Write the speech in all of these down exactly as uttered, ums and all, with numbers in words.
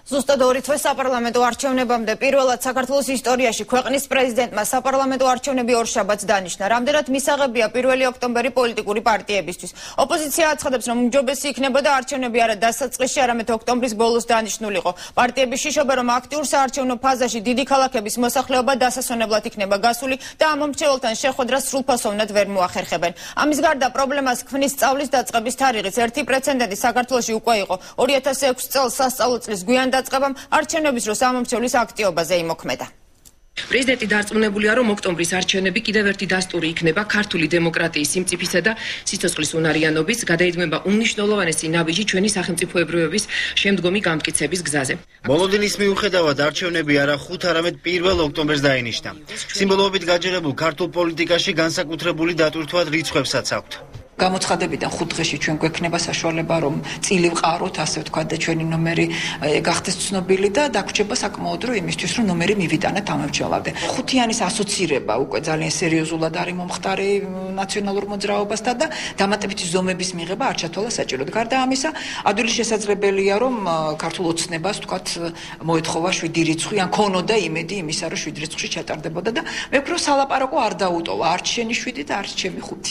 ზუსტად ორი თვე საპარლამენტო არჩევნებამდე პირველად საქართველოს ისტორიაში ქვეყნის პრეზიდენტმა საპარლამენტო არჩევნები ორშაბათს დანიშნა. Რამდენად მისაღებია პირველი ოქტომბერი პოლიტიკური პარტიებისთვის. ოპოზიცია აცხადებს, რომ უმჯობესი იქნებოდა არჩევნები არა დასაწყისში, არამედ ოქტომბრის ბოლოს დანიშნულიყო. პარტიები შიშობენ, რომ აქტიურ საარჩევნო ფაზაში დიდი ქალაქების მოსახლეობა დასასვენებლად იქნება გასული და ამ მომრჩეველთან შეხვედრას სრულფასოვნად ვერ მოახერხებენ. ამის გარდა პრობლემას ქმნის სწავლის დაწყების თარიღიც. ერთი პრეცედენტი საქართველოში უკვე იყო. ორი ათასი ექვსი წელს სასწავლო წლის გვიან დაწყებამ არჩევნების დროს ამომრჩევლის აქტივობაზე იმოქმედა. პრეზიდენტი დარწმუნებულია, რომ ოქტომბრის არჩევნები კიდევ ერთი დასტური იქნება ქართული დემოკრატიის სიმწიფისა და სიცოცხლის უნარიანობის, გადაიდგმება უმნიშვნელოვანესი ნაბიჯი ჩვენი სახელმწიფოებრიობის შემდგომი გამტკიცების გზაზე. მოლოდინის მიუხედავად არჩევნები არა ხუთ, არამედ პირველ ოქტომბერს დაინიშნა. სიმბოლოებით გაჯერებულ ქართულ პოლიტიკაში განსაკუთრებული დატვირთვა რიცხვებსაც აქვთ. გამოცხადებიდან ხუთ დღეში ჩვენ გვექნება საშუალება, რომ წილი ვყაროთ, ასე ვთქვათ, და ჩვენი ნომერი გახდეს ცნობილი და დაგვრჩება საკმაოდ დრო იმისთვის, რომ ნომერი მივიტანოთ ამომრჩევლამდე. ხუთიანის ასოცირება უკვე ძალიან სერიოზულად არის მომხდარი ნაციონალურ მოძრაობასთან და დამატებითი ზომების მიღება არ ჩათვალა საჭიროდ. გარდა ამისა, ადვილი შესაძლებელია, რომ ქართულ ოცნებას ვთქვათ, მოეთხოვა შვიდი რიცხვი, ან ქონოდა იმედი იმისა, რომ შვიდი რიცხვში ჩატარდებოდა და მე ვფიქრობ, სალაპარაკო არ დაუტოვა, არც შენი შვიდი და არც ჩემი ხუთი.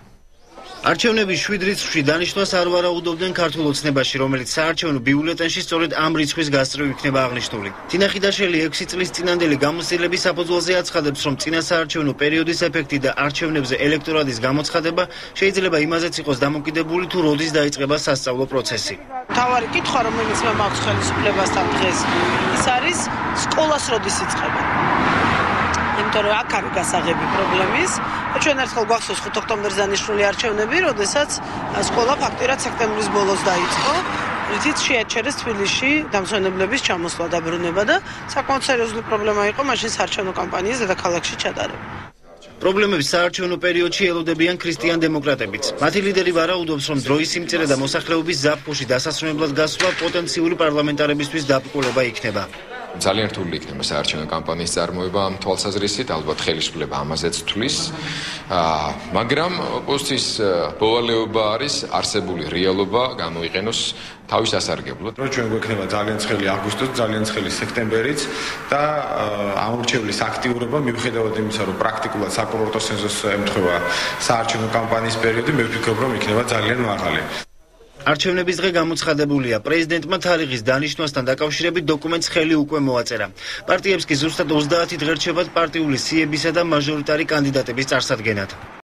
არჩევნების შვიდ რიცხვში დანიშნვას არ ვარაუდობდნენ ქართულ ოცნებაში, რომელიც საარჩევნო ბიულეტენში სწორედ ამ რიცხვის გასწრევ იქნება აღნიშნული. თინა ხიდაშელი ექვსი წლის წინანდელი გამოცდილების საფუძველზე აცხადებს, რომ წინა საარჩევნო პერიოდის ეფექტი და არჩევნებზე ელექტორატის გამოცხადება შეიძლება იმაზეც იყოს დამოკიდებული, თუ როდის დაიწყება სასწავლო პროცესი. მთავარი კითხვა, რომელიც მე მაქვს ხელისუფლებასთან დღეს, ის არის სკოლას როდის იწყება. იმიტომ რომ აქ არის გასაღები პრობლემის. ჩვენ ერთხელ გვახსოვს ხუთი ოქტომბერს დანიშნული არჩევნები, როდესაც სკოლა ფაქტურად სექტემბრის ბოლოს დაიწყო, რითიც შეაჩერეს თბილისში დამსვენებლების ჩამოსვლა, დაბრუნება და საკმაოდ სერიოზული პრობლემა იყო მაშინ საარჩევნო კამპანიის დედაქალაქში ჩატარება. პრობლემებს საარჩევნო პერიოდში ელოდებიან ქრისტიან დემოკრატებიც. მათი ლიდერი ვარაუდობს, რომ დროის სიმწირე და მოსახლეობის ზაფხულში დასასვენებლად გასვლა პოტენციური პარლამენტარებისთვის დაბრძოლება იქნება. ძალიან რთული იქნება საარჩევნო კამპანიის წარმოება ამ თვალსაზრისით, ალბათ ხელისუფლება ამაზეც თვლის. მაგრამ ოპოზიციის ბოლალეობა არის არსებული რეალობა გამოიყენოს თავის ასარგებლოდ. ჩვენ გვექნება ძალიან ცხელი აგვისტოც, ძალიან ცხელი სექტემბერიც და ამორჩევლის აქტიურობა მიუხედავად იმისა, რომ პრაქტიკულად საკურორტო სეზონს ემთხვევა საარჩევნო კამპანიის პერიოდი, მე ვფიქრობ, რომ იქნება ძალიან მაღალი. არჩევნების დღე გამოცხადებულია. პრეზიდენტმა თარიღის დანიშნვასთან დაკავშირებით დოკუმენტს ხელი უკვე მოაწერა. პარტიებს კი ზუსტად ოცდაათი დღე რჩებათ პარტიული სიებისა და მაჟორიტარი კანდიდატების წარსადგენად.